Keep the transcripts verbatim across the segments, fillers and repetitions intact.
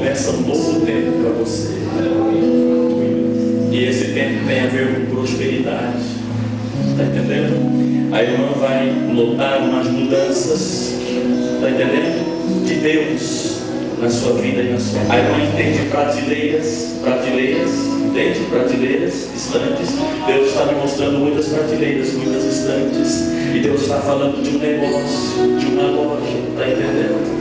começa um novo tempo para você. E esse tempo tem a ver com prosperidade. Está entendendo? A irmã vai notar umas mudanças, está entendendo? De Deus na sua vida e na sua vida. A irmã entende prateleiras, prateleiras, entende? Prateleiras, estantes. Deus está me mostrando muitas prateleiras, muitas estantes. E Deus está falando de um negócio, de uma loja, está entendendo?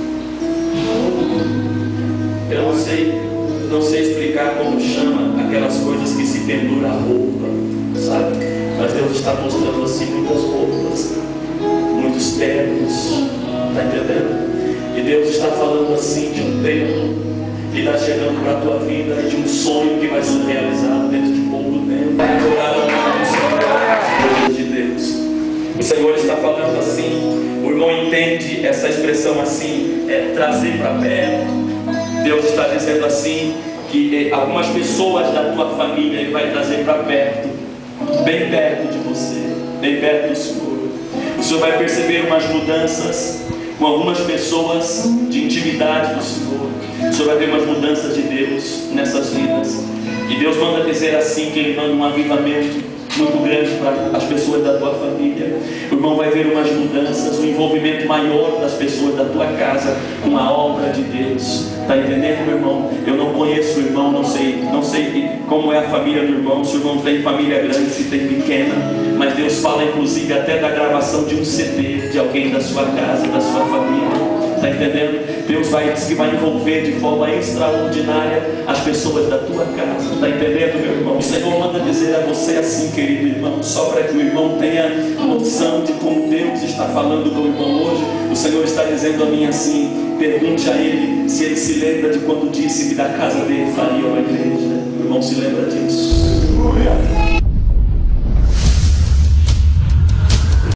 Eu não sei, não sei explicar como chama aquelas coisas que se pendura a roupa, sabe? Mas Deus está mostrando assim muitas roupas, muitos ternos, está entendendo? E Deus está falando assim de um tempo que está chegando para a tua vida e de um sonho que vai ser realizado dentro de pouco tempo. Vai adorar o nome do Senhor, de Deus. O Senhor está falando assim, o irmão entende essa expressão assim, é trazer para perto. Deus está dizendo assim, que algumas pessoas da tua família Ele vai trazer para perto, bem perto de você, bem perto do Senhor. O Senhor vai perceber umas mudanças com algumas pessoas de intimidade do Senhor. O Senhor vai ver umas mudanças de Deus nessas vidas. E Deus manda dizer assim, que Ele manda um avivamento muito grande para as pessoas da tua família. O irmão vai ver umas mudanças, um envolvimento maior das pessoas da tua casa com a obra de Deus. Está entendendo, meu irmão? Eu não conheço o irmão, não sei, não sei como é a família do irmão, se o irmão tem família grande, se tem pequena, mas Deus fala inclusive até da gravação de um C D de alguém da sua casa, da sua família. Está entendendo? Deus vai, diz que vai envolver de forma extraordinária as pessoas da tua casa. Está entendendo, meu irmão? O Senhor manda dizer a você assim, querido irmão, só para que o irmão tenha noção de como Deus está falando com o irmão hoje. O Senhor está dizendo a mim assim, pergunte a ele se ele se lembra de quando disse que da casa dele faria uma igreja. O irmão se lembra